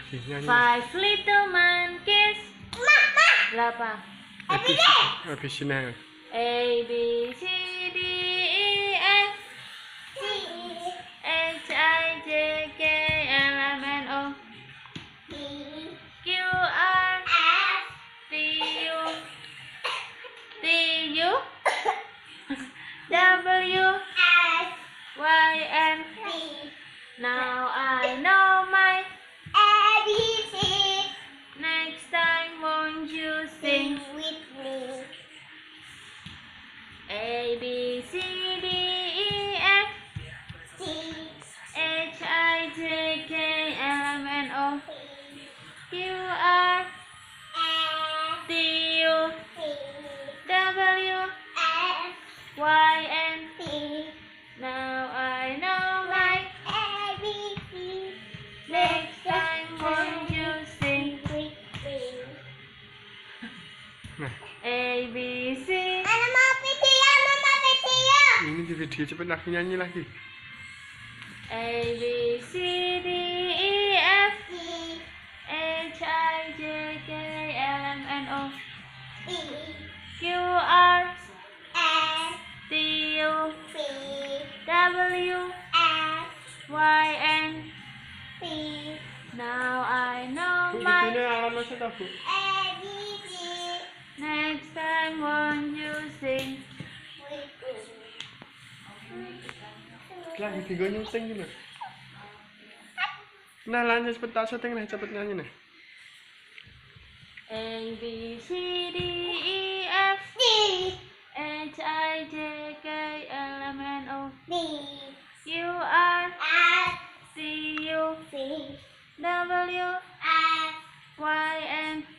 lagi nyanyi. Five little monkeys. Berapa? ABC-nya. A B C D E F H I J K L M N O Q R T U W Y N. Now I know my ABC. Next time won't you sing with me? A B C D E F H I J K L M N O Q R T U W Y N. Now I know my ABC. next time won't you sing with me? Nah, A B C. Mama video. ini di video cepet lagi nyanyi lagi. A B C D E F H I J K L M N O Q R T U W Y N. Now I know Bu, my ini alamatnya tahu, Bu? next time won't you sing. Lagi tiga nyuting gitu. Nah, lanjut cepet tak syuting nih, cepet nyanyi nih. A B C D E F H I J K L M N O Q R T U W Y N.